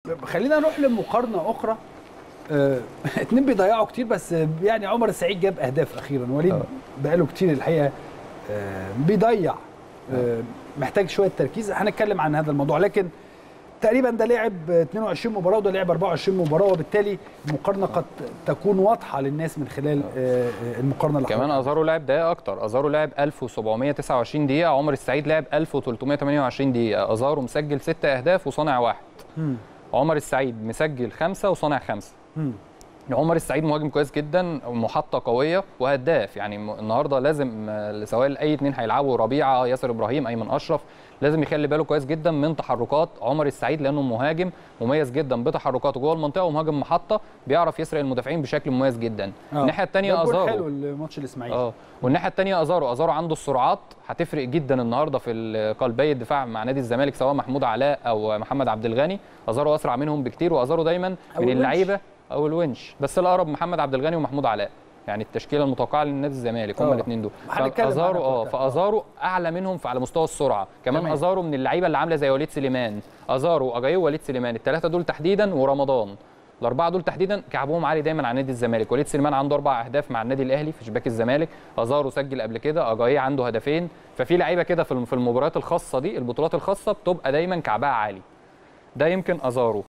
خلينا نروح لمقارنه اخرى. اتنين بيضيعوا كتير، بس يعني عمر السعيد جاب اهداف اخيرا. وليد بقاله كتير الحقيقه بيضيع، محتاج شويه تركيز. هنتكلم عن هذا الموضوع، لكن تقريبا ده لعب 22 مباراه وده لعب 24 مباراه، وبالتالي المقارنه قد تكون واضحه للناس من خلال المقارنه اللي كمان ازارو لعب دقائق اكتر. ازارو لعب 1729 دقيقه، عمر السعيد لعب 1328 دقيقه. ازارو مسجل 6 اهداف وصانع 1. عمر السعيد مسجل 5 وصانع 5. عمر السعيد مهاجم كويس جدا ومحطه قويه وهداف. يعني النهارده لازم سواء اي اثنين هيلعبوا، ربيعه، ياسر ابراهيم، ايمن اشرف، لازم يخلي باله كويس جدا من تحركات عمر السعيد، لانه مهاجم مميز جدا بتحركاته جوه المنطقه، ومهاجم محطه بيعرف يسرق المدافعين بشكل مميز جدا. الناحيه الثانيه ازارو حلو الماتش الاسماعيلي. والناحيه الثانيه ازارو عنده السرعات، هتفرق جدا النهارده في قلبي الدفاع مع نادي الزمالك، سواء محمود علاء او محمد عبد الغني. ازارو اسرع منهم بكتير، وازارو دايما من اللعيبه او الونش، بس الاقرب محمد عبد الغني ومحمود علاء، يعني التشكيله المتوقعه للنادي الزمالك هم الاثنين دول. فازارو اعلى منهم على مستوى السرعه كمان. ازارو من اللعيبه اللي عامله زي وليد سليمان، ازارو اجايو وليد سليمان، الثلاثه دول تحديدا ورمضان، الاربعه دول تحديدا كعبهم عالي دايما على نادي الزمالك. وليد سليمان عنده 4 اهداف مع النادي الاهلي في شباك الزمالك، ازارو سجل قبل كده، اجايو عنده هدفين. ففي لعيبه كده في المباريات الخاصه دي، البطولات الخاصه بتبقى دايما كعبها عالي. ده يمكن ازارو.